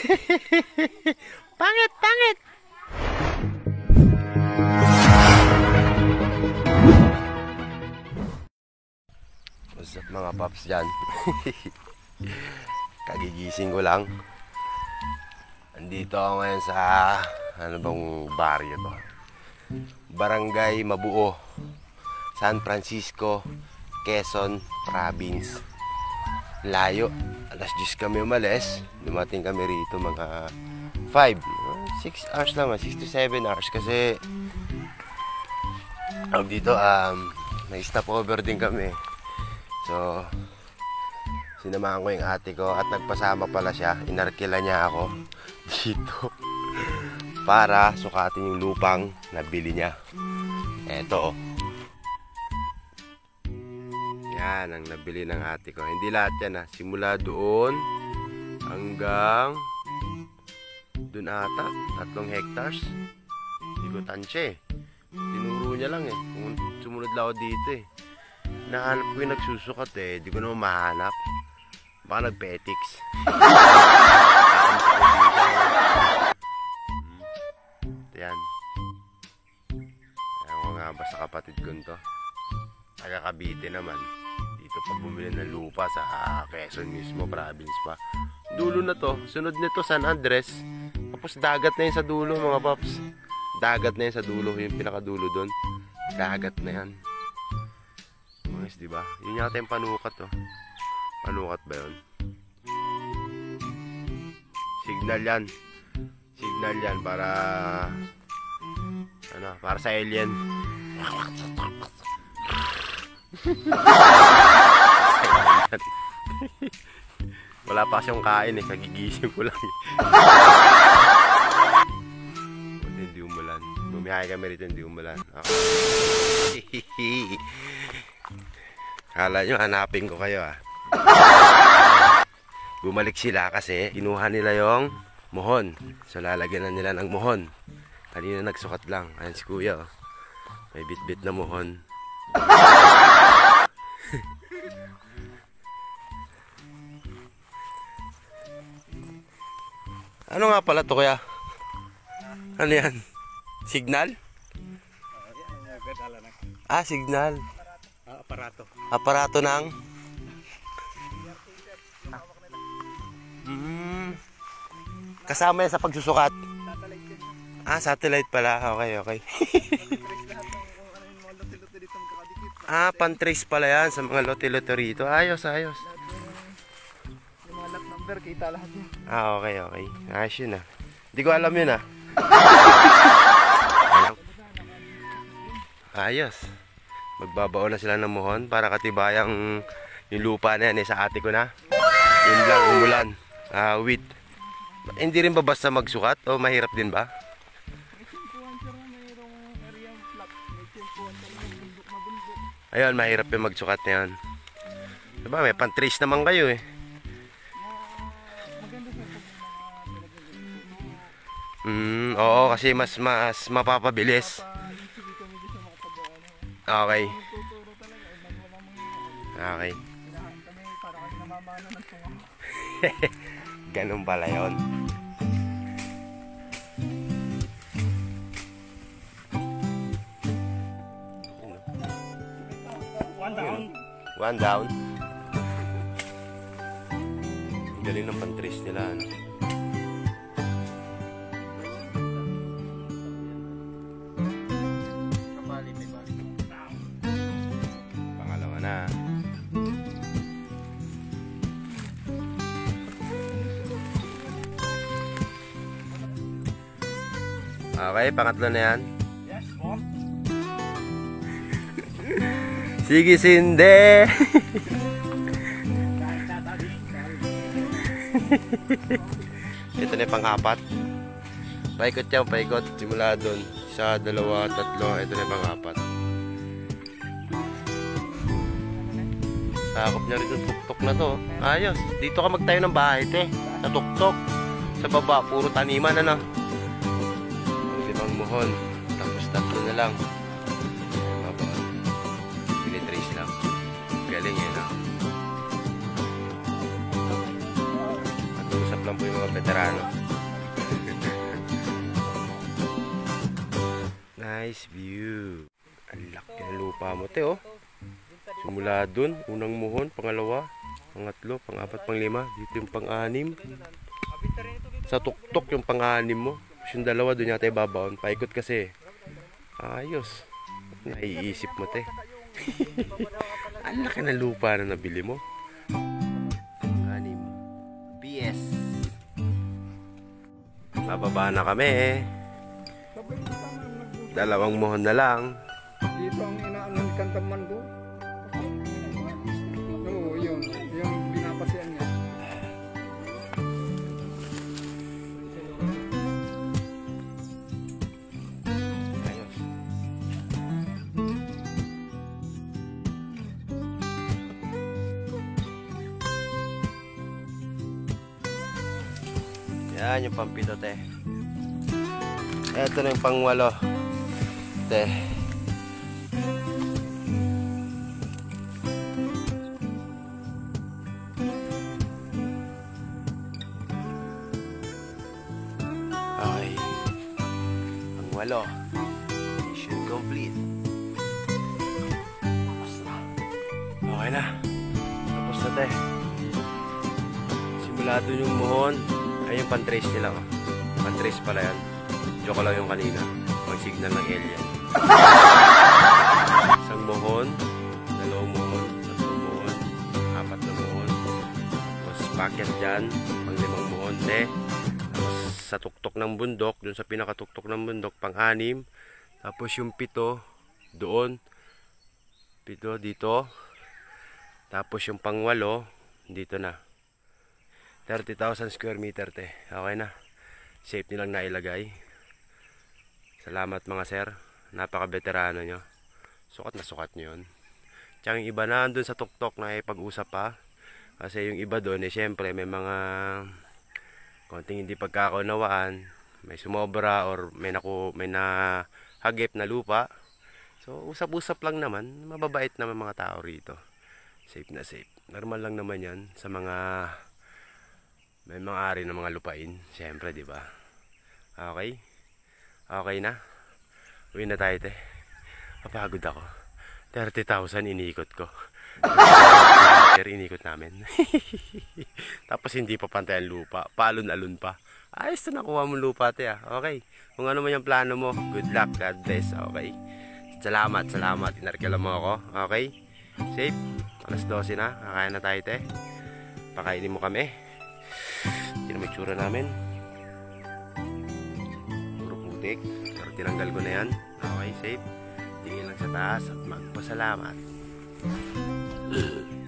Pangit, pangit! What's up mga paps dyan? Kagigising ko lang. Andito ako ngayon sa ano bang baryo to? Barangay Mabuo, San Francisco, Quezon Province. Layo. Alas 10 kami umalis. Dumating kami rito mga 6 hours naman, 6 to 7 hours kasi dito may stopover din kami. So sinamahan ko yung ate ko at nagpasama pala siya. Inarkila niya ako dito para sukatin yung lupang nabili niya. Eto yan ang nabili ng ate ko. Hindi lahat yan simula doon hanggang doon ata 3 hectares. Hindi ko tansya tinuro niya lang kung sumunod lang ako dito nahanap ko yung nagsusukat hindi ko naman mahanap. Baka nag-petics. Yan. Ayaw ko nga ba sa kapatid ko to. Taga Cavite naman. Dito pa bumili ng lupa sa Quezon mismo, province pa. Dulo na to. Sunod nito San Andres. Tapos dagat na yun sa dulo mga paps. Dagat na yun sa dulo. Yung pinakadulo doon. Dagat na yan. Mas diba? Yun yata yung panukat Panukat ba yun? Signal yan. Signal yan para para sa alien. Wala pa siyang kain kagigising ko lang hindi umulan. Bumiyahe kami rito, hindi umulan. Kala nyo hanapin ko kayo Bumalik sila kasi kinuha nila yung muhon. So lalagyan na nila ng muhon. Kanina nagsukat lang. Ayan si kuya may bit-bit na muhon. Ano nga pala to kuya? Ano yan? Signal? Signal. Aparato. Aparato ng kasama yan sa pagsusukat. Satellite pala. Okay. Pan-trace pala yan sa mga lote-lote rito. Ayos. Yung mga lot number, kita lahat yun. Okay. Ayos yun Hindi ko alam yun Ayos. Magbabaon na sila ng muhon para katibayang yung lupa na yan sa ate ko na. Yun lang, umulan. Wheat. Hindi rin ba basta magsukat o mahirap din ba? Ayun, mahirap yung magsukat na yan. Diba, may pan-trace naman kayo Oo, kasi mas mapapabilis. Okay. Ganun pala yun. One down. Galing ng pan-trace nila Pangalawa na. Okay, pangatlo na yan. Yes, po. Sige, Sinde. Ito na yung pang-apat. Paikot yan, paikot. Simula doon. 1, 2, 3. Ito na yung pang-apat. Sakop niya rin yung tuktok na to. Ayos. Dito ka magtayo ng bahay, sa tuktok. Sa baba, puro taniman, muhon. Tapos tatlo na lang. Pinitrace lang. Galing Nag-uusap lang po yung mga veterano. Nice view. Ang laki ng lupa mo, te, oh. Simula dun, unang muhon, pangalawa, pangatlo, pang-apat, pang-lima. Dito yung pang-anim. Sa tuktok yung pang-anim mo. Yung dalawa dun yata ibabaon. Paikot kasi. Ayos. Naiisip mo, te. Ang laki ng lupa na nabili mo. Pang-anim. BS. Bababa na kami. Dalawang muhon na lang. Dito ang inaano ni Kantaman ko. Oo, yun. Yung binapasyan niya. Ayos. Yan yung pampito, te. Eto na yung pangwalo, te. Okay. Pangwalo. Mission complete. Tapos na. Okay na. Tapos na, te. Simula doon yung muhon. Ay, yung pan-trace nila, oh. Pan-trace pala yan. Joke lang yung kanina. Mag-signal ng alien. Isang muhon, dalawang muhon, tatlong muhon, apat na muhon. Tapos packet dyan, pang-limang muhon, te. Tapos sa tuktok ng bundok, dun sa pinakatuktok ng bundok, pang-anim. Tapos yung pito, doon. Pito dito. Tapos yung pang-walo, dito na. 30,000 square meter, te. Okay na. Safe nilang nailagay. Salamat mga sir. Napaka-veterano nyo. Sukat na sukat nyo yun. Tsaka yung iba na doon sa tuktok na ipag-usap pa. Kasi yung iba doon, syempre may mga konting hindi pagkakaunawaan. May sumobra or may nahagip na lupa. So, usap-usap lang naman. Mababait naman mga tao rito. Safe na safe. Normal lang naman yan sa mga may mga ari ng mga lupain. Siyempre, di ba? Okay? Okay na? Uwi na tayo, te. Kapagod ako. 30,000 inikot ko. Pero inikot namin. Tapos hindi pa pantay ang lupa. Paalon-alon pa. Ayos na nakuha mo lupa, te, ah. Okay. Kung ano man yung plano mo, good luck. God bless. Okay. Salamat, salamat. Inarkala mo ako. Okay. Safe. Alas 12 na. Kakain na tayo, te. Pakainin mo kami. Hindi na may tsura namin. Puro putik. Pero tinanggal ko na yan. Okay, safe. Tingin lang sa taas at magpasalamat.